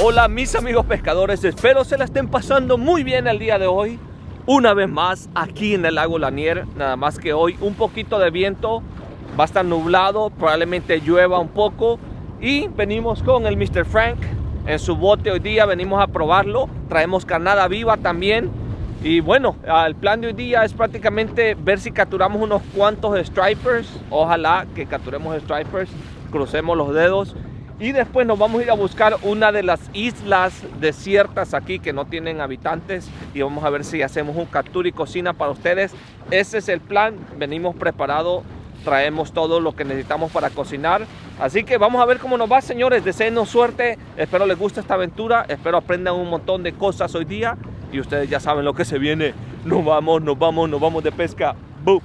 Hola mis amigos pescadores, espero se la estén pasando muy bien el día de hoy. Una vez más aquí en el lago Lanier, nada más que hoy un poquito de viento, va a estar nublado, probablemente llueva un poco. Y venimos con el Mr. Frank en su bote hoy día, venimos a probarlo, traemos carnada viva también. Y bueno, el plan de hoy día es prácticamente ver si capturamos unos cuantos stripers. Ojalá que capturemos stripers, crucemos los dedos. Y después nos vamos a ir a buscar una de las islas desiertas aquí que no tienen habitantes. Y vamos a ver si hacemos un captura y cocina para ustedes. Ese es el plan, venimos preparados, traemos todo lo que necesitamos para cocinar. Así que vamos a ver cómo nos va, señores. Deseenos suerte, espero les guste esta aventura, espero aprendan un montón de cosas hoy día. Y ustedes ya saben lo que se viene. Nos vamos de pesca. ¡Bum!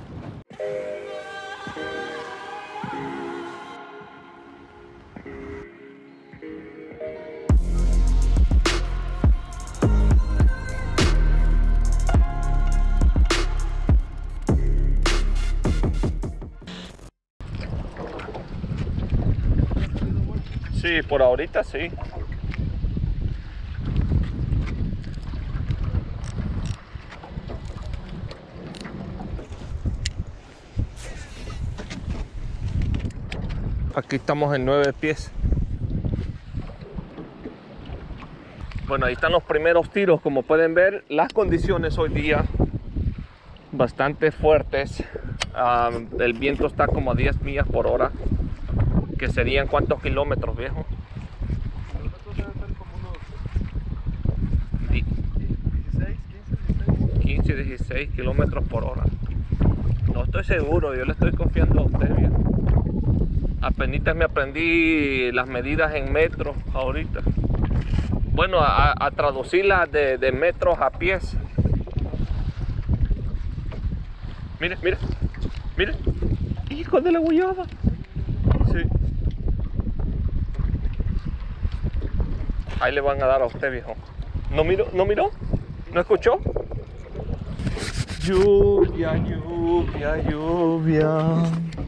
Sí, por ahorita sí. Aquí estamos en 9 pies. Bueno, ahí están los primeros tiros. Como pueden ver, las condiciones hoy día bastante fuertes. El viento está como a 10 millas por hora. Que serían ¿cuántos kilómetros, viejo? 15, 16 kilómetros por hora. No estoy seguro, yo le estoy confiando a usted, viejo. Apenitas me aprendí las medidas en metros ahorita. Bueno, a traducirlas de metros a pies. Mire, mire, mire. Hijo de la guayaba. Sí. Ahí le van a dar a usted, viejo. ¿No miró? ¿No miró? ¿No escuchó? Lluvia, lluvia, lluvia.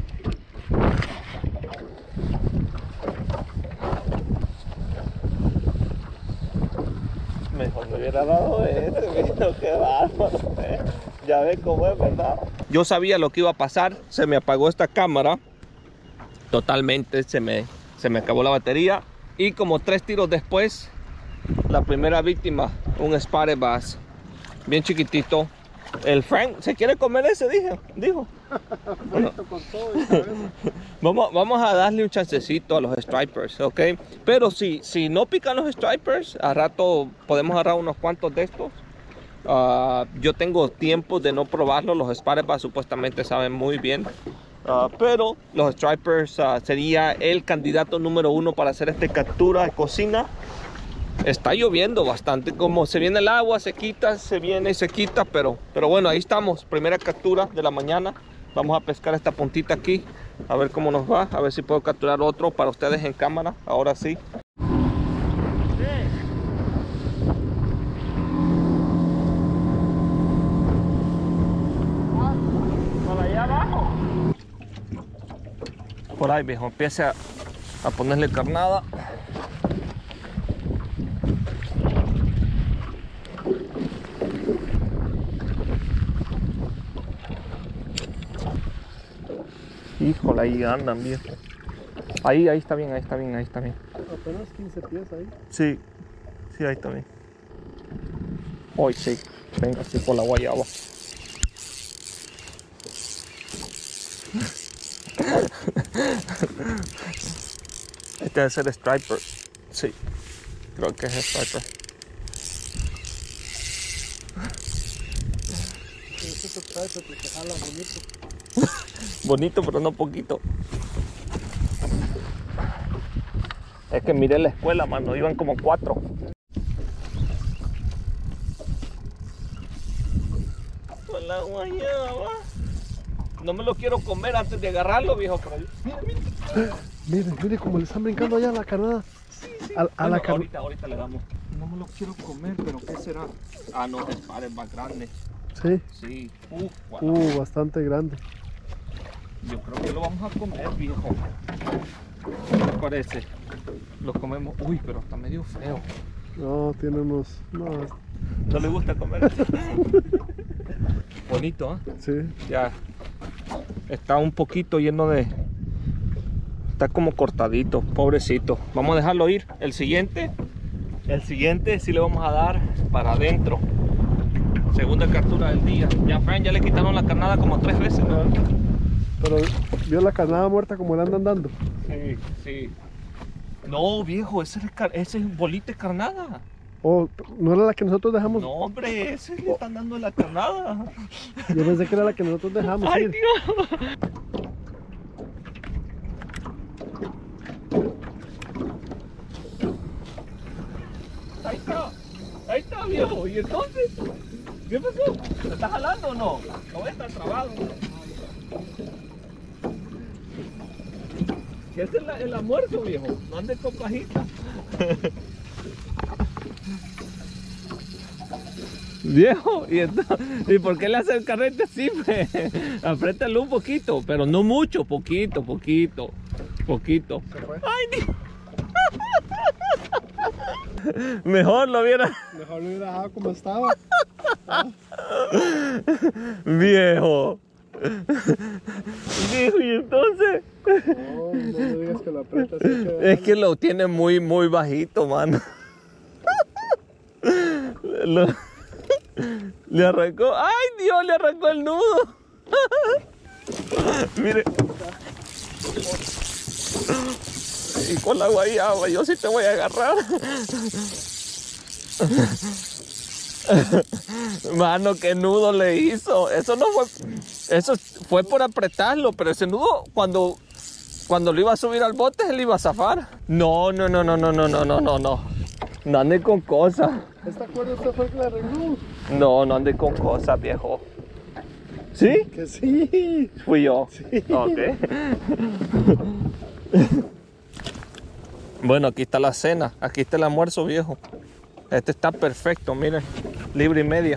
Mejor me hubiera dado ese, qué bárbaro. Ya ves cómo es, ¿verdad? Yo sabía lo que iba a pasar. Se me apagó esta cámara. Totalmente, se me acabó la batería. Y como 3 tiros después, la primera víctima, un spotted bass, bien chiquitito. El Frank se quiere comer ese, dijo. Bueno, vamos a darle un chancecito a los stripers, ¿ok? Pero si no pican los stripers, a rato podemos agarrar unos cuantos de estos. Yo tengo tiempo de no probarlos. Los spotted bass supuestamente saben muy bien. Pero los stripers sería el candidato número 1 para hacer esta captura de cocina. Está lloviendo bastante, como se viene el agua, se quita, se viene y se quita, pero bueno, ahí estamos, primera captura de la mañana. Vamos a pescar esta puntita aquí, a ver cómo nos va, a ver si puedo capturar otro para ustedes en cámara, ahora sí. ¿Por allá abajo? Por ahí, viejo, empiece a ponerle carnada. Híjole, ahí andan, viejo. Ahí está bien, ahí está bien. Apenas 15 pies ahí. Sí, ahí está bien. Hoy sí, venga así por la guayaba. Este debe ser striper. Sí, creo que es striper. Este es striper que jala bonito. Bonito, pero no poquito. Es que miré la escuela, mano, iban como 4. Con la guayaba. No me lo quiero comer antes de agarrarlo, viejo. Pero... Mire cómo le están brincando allá a la carnada. Sí. A la carnada. Ahorita le damos. No me lo quiero comer, pero ¿qué será? Ah, no, es más grande. Sí. Sí. Wow. Bastante grande. Yo creo que lo vamos a comer, viejo. ¿Qué te parece? Lo comemos. Uy, pero está medio feo. No, tiene unos... No, No le gusta comer. Bonito, ¿eh? sí. Ya. Está un poquito lleno de... Está como cortadito, pobrecito. Vamos a dejarlo ir. El siguiente sí le vamos a dar para adentro. Segunda captura del día. Ya, Frank, ya le quitaron la carnada como 3 veces, ¿no? Pero vio la carnada muerta como le andan dando. Sí, sí. No, viejo, ese es bolita de carnada. Oh, ¿no era la que nosotros dejamos? No, hombre, ese le están dando la carnada. Yo pensé que era la que nosotros dejamos. Ay, ir. Dios. Ahí está, viejo. ¿Y entonces? ¿Qué pasó? ¿Te estás jalando o no? No voy a estar trabado. ¿Qué es el almuerzo, viejo? No andes con pajita. Viejo, ¿y por qué le hace el carrete así? Apriétalo un poquito, pero no mucho, poquito. Se fue. ¡Ay, Dios! Mejor lo hubiera... Mejor lo hubiera dejado como estaba. Viejo. Viejo, ¿y entonces? No, no me digas que lo aprietas. Es que lo tiene muy bajito, mano. Le arrancó. ¡Ay, Dios! Le arrancó el nudo. Mire. Y con la guayaba, yo sí te voy a agarrar. Mano, qué nudo le hizo. Eso no fue. Eso fue por apretarlo, pero ese nudo cuando lo iba a subir al bote, él iba a zafar. No. No ande con cosas. ¿Esta cuerda usted fue el que la arregló? No ande con cosas, viejo. ¿Sí? Que sí. Fui yo. Sí. Ok. Bueno, aquí está la cena. Aquí está el almuerzo, viejo. Este está perfecto, miren. Libre y media.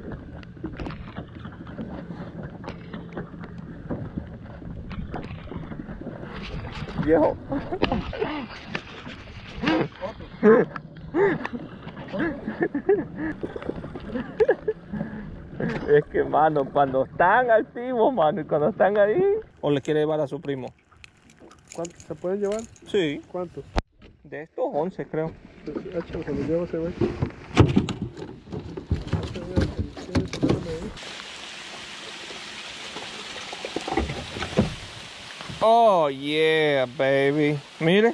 Viejo. Es que, mano, cuando están activos, mano, y cuando están ahí... ¿O le quiere llevar a su primo? ¿Cuántos se pueden llevar? Sí. ¿Cuántos? De estos 11, creo. Pues, échalo, se los llevo ese güey. Oh, yeah, baby. Mire.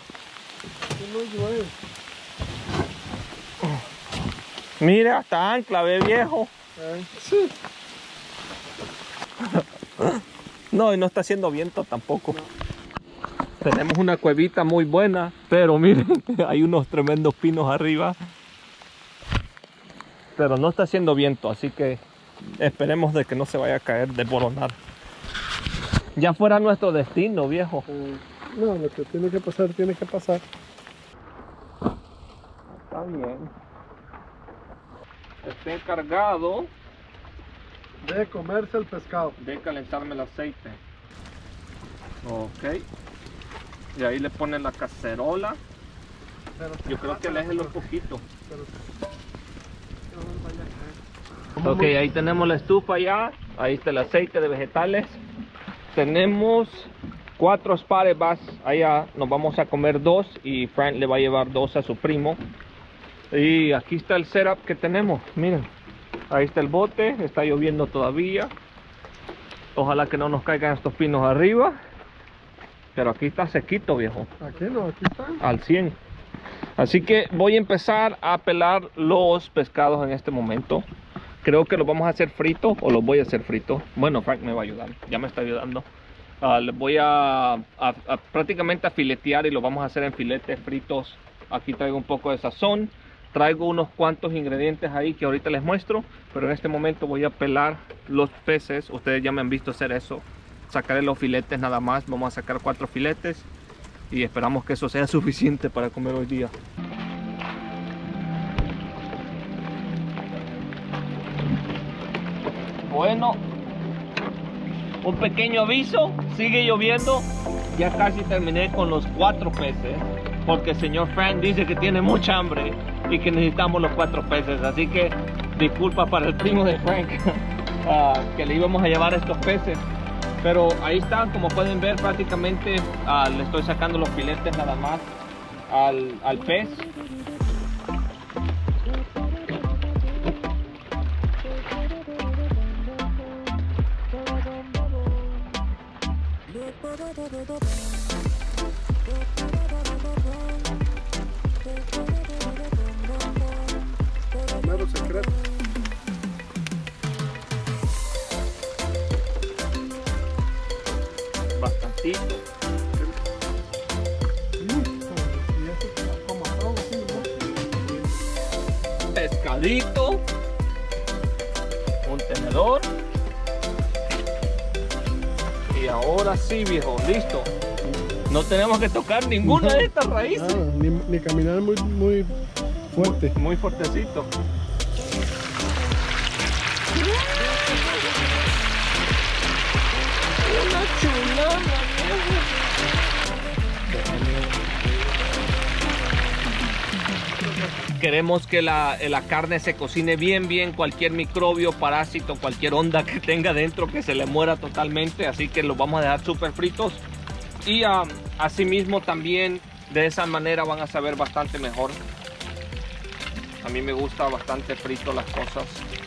Mire, hasta ancla, ve, viejo. Sí. No, y no está haciendo viento tampoco. Tenemos una cuevita muy buena, pero miren, hay unos tremendos pinos arriba. Pero no está haciendo viento, así que esperemos de que no se vaya a caer, desboronar. Ya fuera nuestro destino, viejo. No, lo que tiene que pasar, tiene que pasar. Está bien. Está encargado De comerse el pescado. de calentarme el aceite. Ok. Y ahí le ponen la cacerola. Yo creo que aléjelo un poquito. Ok, ahí tenemos la estufa ya. Ahí está el aceite de vegetales. Tenemos 4 sparebas. Allá nos vamos a comer 2 y Frank le va a llevar 2 a su primo. Y aquí está el setup que tenemos. Miren, ahí está el bote. Está lloviendo todavía. Ojalá que no nos caigan estos pinos arriba. Pero aquí está sequito, viejo. Aquí no, aquí está. Al 100. Así que voy a empezar a pelar los pescados en este momento. Creo que los vamos a hacer fritos o los voy a hacer fritos. Bueno, Frank me va a ayudar, ya me está ayudando. Les voy a prácticamente a filetear y los vamos a hacer en filetes fritos. Aquí traigo un poco de sazón. Traigo unos cuantos ingredientes ahí que ahorita les muestro. Pero en este momento voy a pelar los peces. Ustedes ya me han visto hacer eso. Sacaré los filetes nada más. Vamos a sacar 4 filetes. Y esperamos que eso sea suficiente para comer hoy día. Bueno, un pequeño aviso, sigue lloviendo. Ya casi terminé con los 4 peces. porque el señor Frank dice que tiene mucha hambre y que necesitamos los 4 peces. Así que disculpa para el primo de Frank que le íbamos a llevar estos peces. Pero ahí están, como pueden ver, prácticamente le estoy sacando los filetes nada más al pez. Mero secreto. Bastantito. Pescadito. Un tenedor. Y ahora sí, viejo, listo. No tenemos que tocar ninguna de estas raíces. Nada, ni caminar muy fuerte. Muy fuertecito. Una chulada, viejo. Queremos que la carne se cocine bien, cualquier microbio, parásito, cualquier onda que tenga dentro que se le muera totalmente, así que los vamos a dejar súper fritos y asimismo también de esa manera van a saber bastante mejor. A mí me gusta bastante frito las cosas.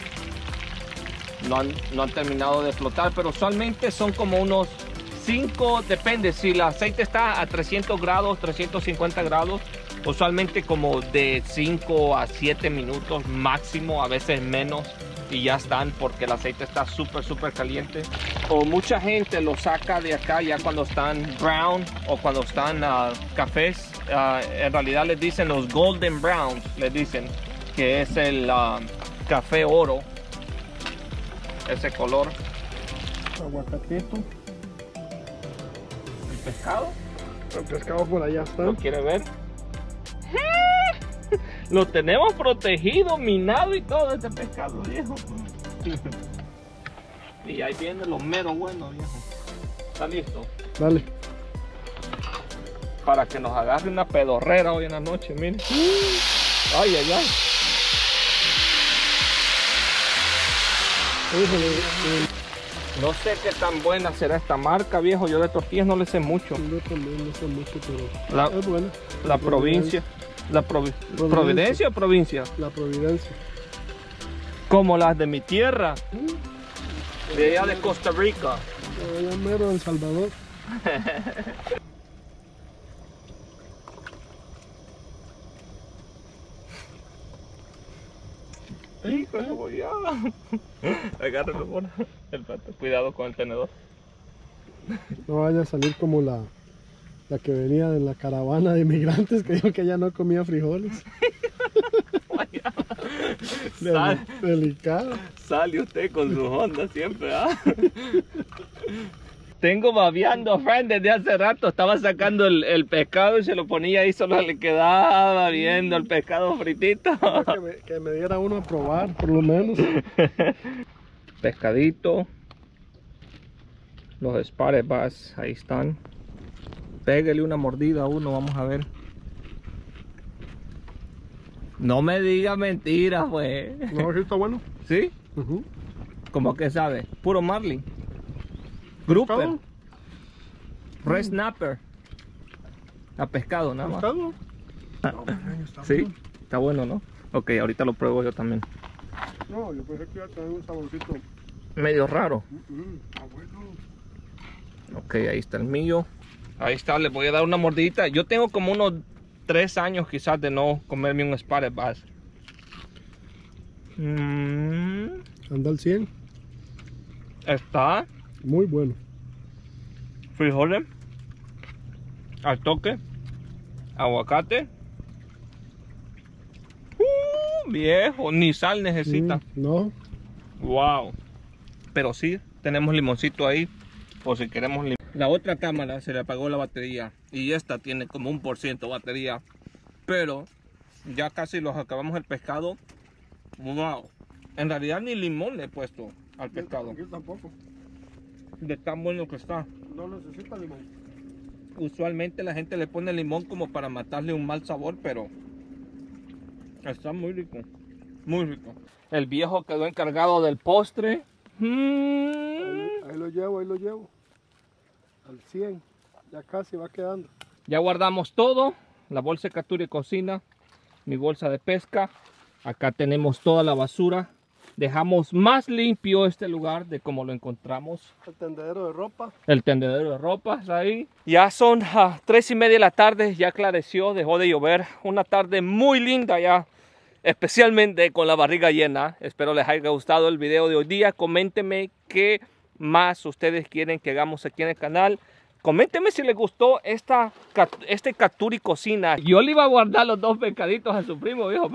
No han terminado de flotar, pero usualmente son como unos 5, depende, si el aceite está a 300 grados, 350 grados, usualmente como de 5 a 7 minutos máximo, a veces menos, y ya están porque el aceite está súper caliente. O mucha gente lo saca de acá ya cuando están brown o cuando están cafés. En realidad les dicen los golden browns, les dicen que es el café oro, ese color. Aguacatito. El pescado, El pescado por allá está. ¿lo quiere ver? Lo tenemos protegido, minado y todo este pescado, viejo. Y ahí viene lo mero bueno, viejo. ¿Está listo? Dale. Para que nos agarre una pedorrera hoy en la noche, miren. Ay. No sé qué tan buena será esta marca, viejo. Yo de tortillas no le sé mucho. Yo también no sé mucho, pero La, es buena. la provincia. ¿Providencia o provincia? La Providencia. Como las de mi tierra. De allá de Costa Rica. Allá mero El Salvador. Hijo de bollada. Agárralo por el plato. Cuidado con el tenedor. No vaya a salir como la que venía de la caravana de inmigrantes que dijo que ya no comía frijoles. Delicado. Sale usted con su Honda siempre, ¿ah? Tengo babeando a Frank desde hace rato. Estaba sacando el pescado y se lo ponía ahí, solo le quedaba viendo el pescado fritito. Que me diera uno a probar, por lo menos. Pescadito. Los spotted bass, ahí están. Pégale una mordida a uno, vamos a ver. No me diga mentiras, pues. No, sí está bueno. ¿Sí? ¿Cómo que sabe? Puro marlin. Grouper. ¿Pescado? Red snapper. A pescado nada más. ¿Pescado? Sí, está bueno, ¿no? Ok, ahorita lo pruebo yo también. No, yo pensé que iba a tener un saborcito. Medio raro. Está bueno. Ok, ahí está el mío. Ahí está, le voy a dar una mordidita. Yo tengo como unos 3 años quizás de no comerme un spotted bass. Anda al 100. Está Muy bueno. frijoles al toque, aguacate. Viejo, ni sal necesita. No. Wow. Pero sí, tenemos limoncito ahí, por si queremos limón. La otra cámara se le apagó la batería y esta tiene como 1% batería, pero ya casi los acabamos el pescado. Wow. En realidad ni limón le he puesto al pescado. Yo tampoco. De tan bueno que está. No necesita limón. Usualmente la gente le pone limón como para matarle un mal sabor, pero está muy rico. Muy rico. El viejo quedó encargado del postre. Ahí lo llevo, ahí lo llevo. Al 100. Ya casi va quedando. Ya guardamos todo. La bolsa de captura y cocina. Mi bolsa de pesca. Acá tenemos toda la basura. Dejamos más limpio este lugar de como lo encontramos. El tendedero de ropa. El tendedero de ropa está ahí. Ya son 3:30 de la tarde. Ya aclareció, dejó de llover. Una tarde muy linda ya. Especialmente con la barriga llena. Espero les haya gustado el video de hoy día. Coméntenme qué más ustedes quieren que hagamos aquí en el canal. Coméntenme si les gustó este captura y cocina. Yo le iba a guardar los 2 pescaditos a su primo, viejo.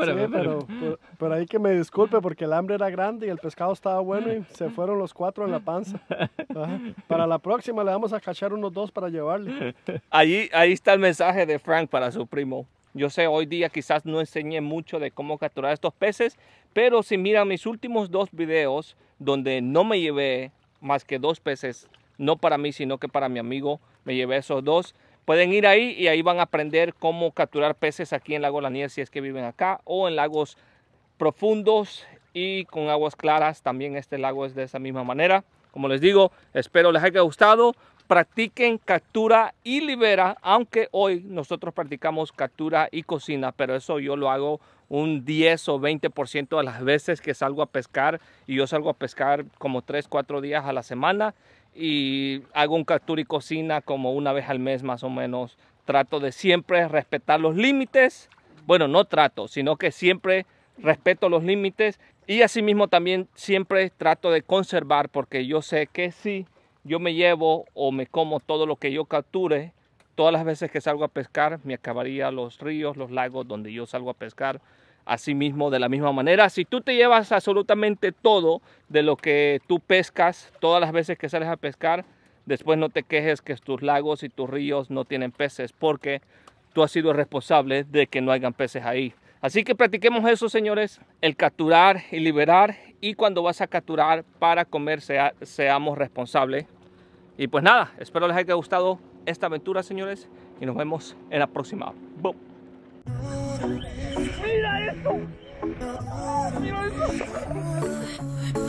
Pero ahí que me disculpe porque el hambre era grande y el pescado estaba bueno y se fueron los 4 en la panza. Ajá. Para la próxima le vamos a cachar unos 2 para llevarle. Ahí está el mensaje de Frank para su primo. Yo sé, hoy día quizás no enseñé mucho de cómo capturar estos peces, pero si miran mis últimos 2 videos donde no me llevé más que 2 peces, no para mí, sino que para mi amigo, me llevé esos 2. Pueden ir ahí y ahí van a aprender cómo capturar peces aquí en Lago Lanier si es que viven acá, o en lagos profundos y con aguas claras. También este lago es de esa misma manera. Como les digo, espero les haya gustado. Practiquen captura y libera, aunque hoy nosotros practicamos captura y cocina, pero eso yo lo hago un 10 o 20% de las veces que salgo a pescar, y yo salgo a pescar como 3-4 días a la semana y hago un captura y cocina como una vez al mes más o menos. Trato de siempre respetar los límites. Bueno, no trato, sino que siempre respeto los límites, y asimismo también siempre trato de conservar, porque yo sé que si yo me llevo o me como todo lo que yo capture, todas las veces que salgo a pescar, me acabaría los ríos, los lagos donde yo salgo a pescar. Asimismo, de la misma manera, si tú te llevas absolutamente todo de lo que tú pescas, todas las veces que sales a pescar, después no te quejes que tus lagos y tus ríos no tienen peces, porque tú has sido responsable de que no hayan peces ahí. Así que practiquemos eso, señores, el capturar y liberar, y cuando vas a capturar para comer seamos responsables. Y pues nada, espero les haya gustado esta aventura, señores, y nos vemos en la próxima. ¡Bum! ¡Mira eso! ¡Mira eso!